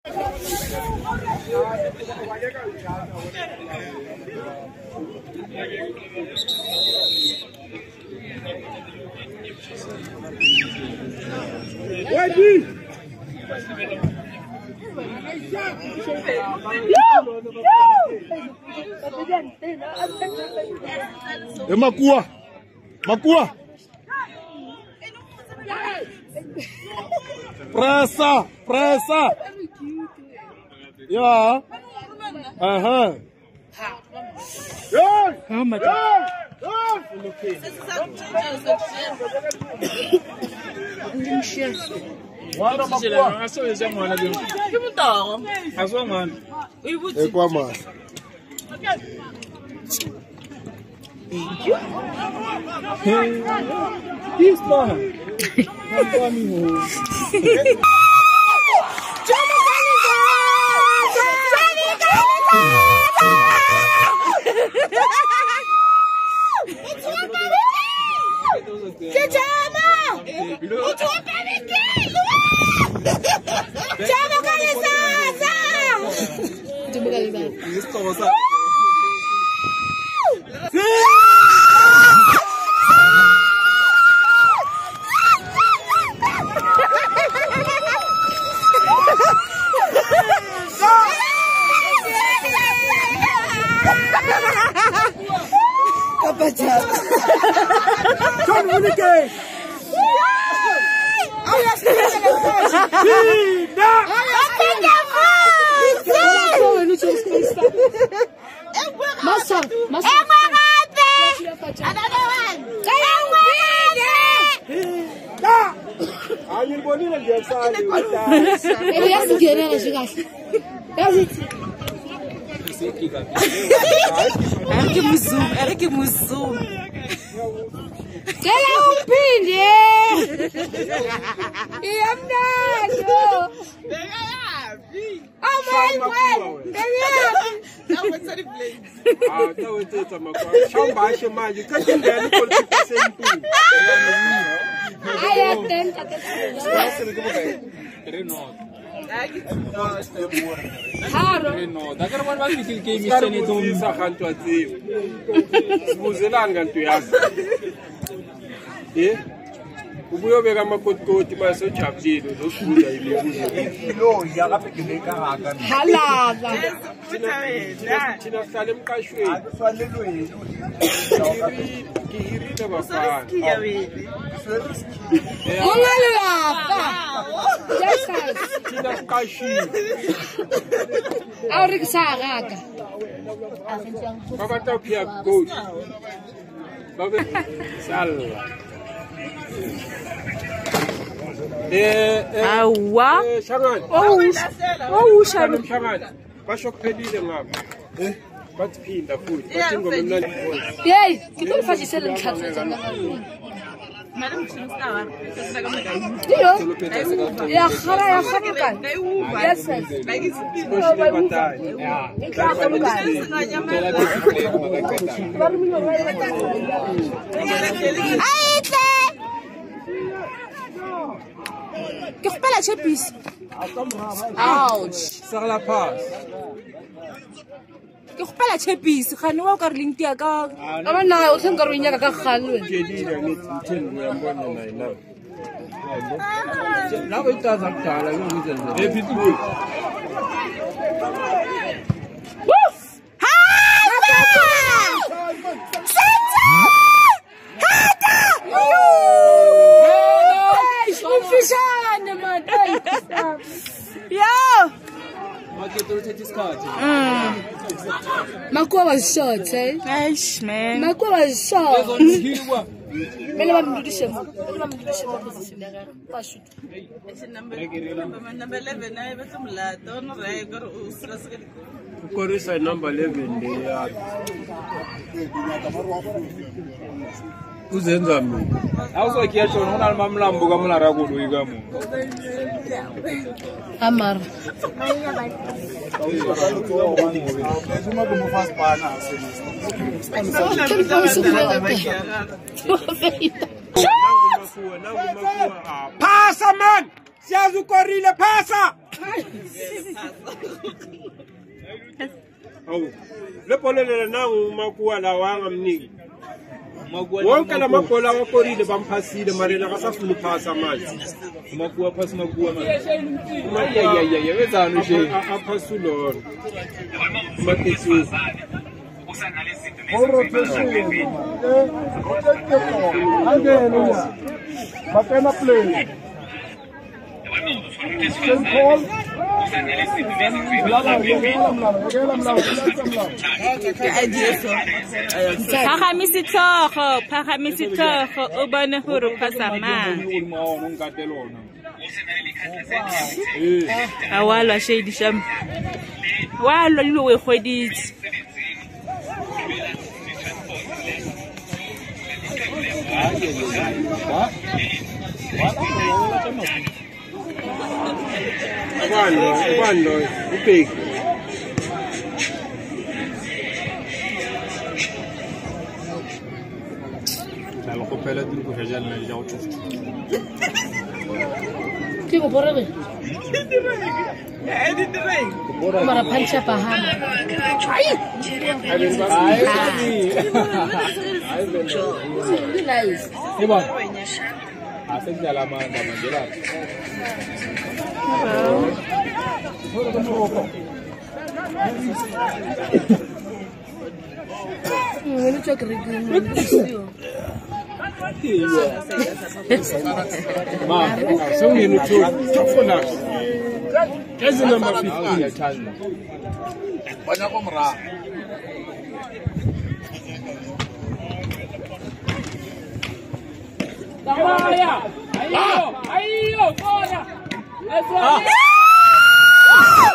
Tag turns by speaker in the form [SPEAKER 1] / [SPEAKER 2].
[SPEAKER 1] Makua. Pressa. Yeah. Oh my God.
[SPEAKER 2] Era que musum.
[SPEAKER 3] Kaya umpindi. Iyamnando.
[SPEAKER 1] Ubuyobeka amakoti basojabulile uzokubuza imibuzo
[SPEAKER 3] halava
[SPEAKER 1] thina sihlala emqashweni ngiyirida bafana
[SPEAKER 3] ungalapha
[SPEAKER 1] thina siqashile
[SPEAKER 3] awurikusakaka
[SPEAKER 1] babata pia goat babe salwa Shangani.
[SPEAKER 3] Oh, Shangani.
[SPEAKER 1] Shangani. Basho kuphelile ngapha. Bathi phinda futhi. Bathi ngoma mnandi futhi.
[SPEAKER 3] Hey, ngikufashisela ngikhathaza ngakho. Ya khara kan. Yes sir. Que pas la chepis. Ouch.
[SPEAKER 1] Sur la passe.
[SPEAKER 3] Que pas la chepis. Khanwa ka rintia ka. Abana o senga rinya ka khanwe.
[SPEAKER 1] Jedile nithi ngitheni uyambona naye nawe. Nawe itaza kudala ngizenzela. Hey Pitbull.
[SPEAKER 3] Makua was short, eh?
[SPEAKER 2] Eish, man.
[SPEAKER 3] Makua was short.
[SPEAKER 1] Ukorisa number 11 leya. Uzenza mina. Awuzokhiyasho ngona mamlambo kamulara kulo ikamu.
[SPEAKER 3] Amar.
[SPEAKER 1] Pasa man! Siyazi ukorile pasa! Awu. Lepolele na umakuwa la wanga mniki. Wonke la magola wakorile bamphasile marela kasafuna uphasa manje.
[SPEAKER 4] Umakuwa phasi makuwa manje. Yeah, wenzani nje?
[SPEAKER 1] Aphasulo. Makethu.
[SPEAKER 2] Phagamisi tlhogo o bone gore o phasa mang. A walwa shedi sham. Walwa lo we kgweditse.
[SPEAKER 1] Kwando, ubheki.
[SPEAKER 4] Dalo ko phela dilo go fetsa nna ja go tsofa.
[SPEAKER 3] Ke go borele. Mara pancha pahama. Nice.
[SPEAKER 4] Iba. Asenza la manda manjela.
[SPEAKER 3] Ngene tshokere
[SPEAKER 1] Ma, songeni utshofuna. Ezi number 15 yathanda.
[SPEAKER 4] Bana ko mra.
[SPEAKER 3] Ayo, bora.